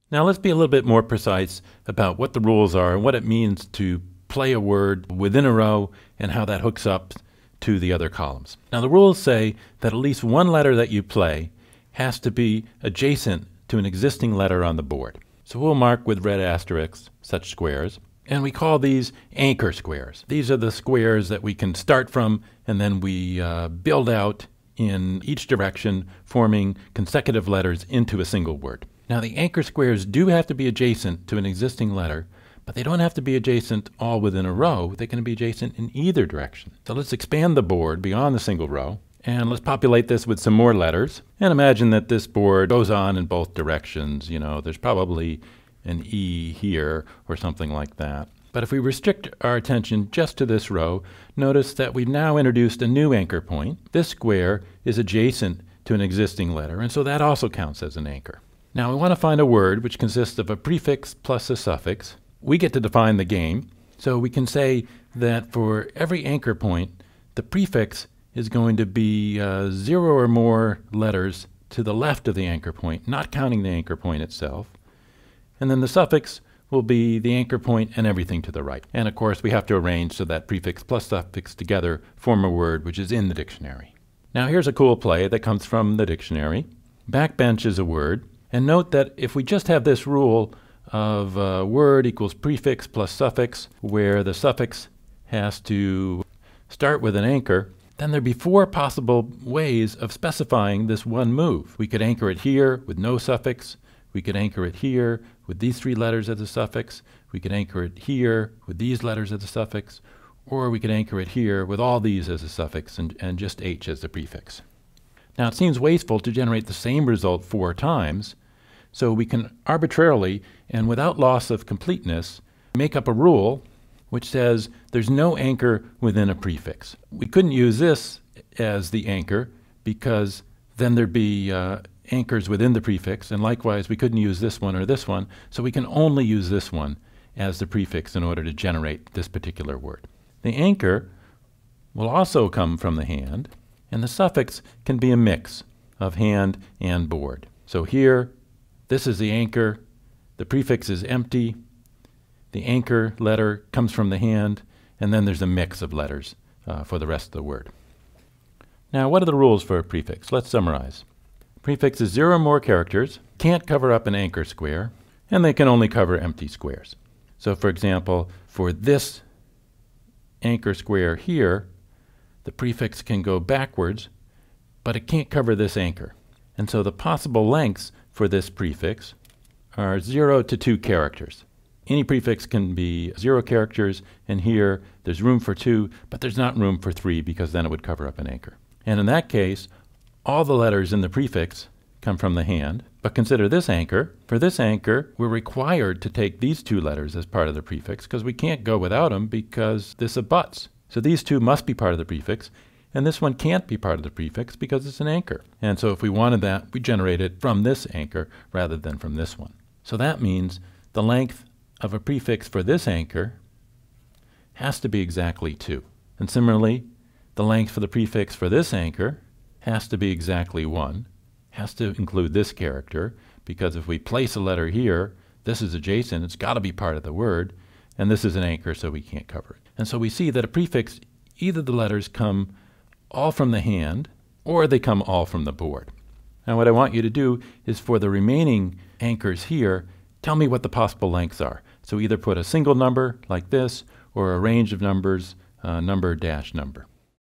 Now let's be a little bit more precise about what the rules are and what it means to play a word within a row and how that hooks up to the other columns. Now the rules say that at least one letter that you play has to be adjacent to an existing letter on the board. So we'll mark with red asterisks such squares, and we call these anchor squares. These are the squares that we can start from and then we build out in each direction, forming consecutive letters into a single word. Now the anchor squares do have to be adjacent to an existing letter, but they don't have to be adjacent all within a row. They can be adjacent in either direction. So let's expand the board beyond the single row, and let's populate this with some more letters. And imagine that this board goes on in both directions. You know, there's probably an E here or something like that. But if we restrict our attention just to this row, notice that we've now introduced a new anchor point. This square is adjacent to an existing letter, and so that also counts as an anchor. Now we want to find a word which consists of a prefix plus a suffix. We get to define the game, so we can say that for every anchor point, the prefix is going to be 0 or more letters to the left of the anchor point, not counting the anchor point itself. And then the suffix will be the anchor point and everything to the right. And of course we have to arrange so that prefix plus suffix together form a word which is in the dictionary. Now here's a cool play that comes from the dictionary. Backbench is a word, and note that if we just have this rule of word equals prefix plus suffix, where the suffix has to start with an anchor, then there'd be 4 possible ways of specifying this one move. We could anchor it here with no suffix. We could anchor it here with these 3 letters as a suffix. We could anchor it here with these letters as a suffix. Or we could anchor it here with all these as a suffix and just H as the prefix. Now it seems wasteful to generate the same result 4 times, so we can arbitrarily and without loss of completeness make up a rule which says there's no anchor within a prefix. We couldn't use this as the anchor because then there'd be anchors within the prefix, and likewise we couldn't use this one or this one, so we can only use this one as the prefix in order to generate this particular word. The anchor will also come from the hand, and the suffix can be a mix of hand and board. So here, this is the anchor, the prefix is empty, the anchor letter comes from the hand, and then there's a mix of letters for the rest of the word. Now, what are the rules for a prefix? Let's summarize. Prefix is 0 or more characters, can't cover up an anchor square, and they can only cover empty squares. So for example, for this anchor square here, the prefix can go backwards, but it can't cover this anchor. And so the possible lengths for this prefix are 0 to 2 characters. Any prefix can be 0 characters, and here there's room for 2, but there's not room for 3 because then it would cover up an anchor. And in that case, all the letters in the prefix come from the hand, but consider this anchor. For this anchor, we're required to take these 2 letters as part of the prefix because we can't go without them because this abuts. So these 2 must be part of the prefix, and this one can't be part of the prefix because it's an anchor. And so if we wanted that, we generate it from this anchor rather than from this one. So that means the length of a prefix for this anchor has to be exactly 2. And similarly, the length for the prefix for this anchor has to be exactly 1, has to include this character, because if we place a letter here, this is adjacent, it's got to be part of the word, and this is an anchor, so we can't cover it. And so we see that a prefix, either the letters come all from the hand, or they come all from the board. Now what I want you to do is for the remaining anchors here, tell me what the possible lengths are. So either put a single number like this, or a range of numbers, number dash number.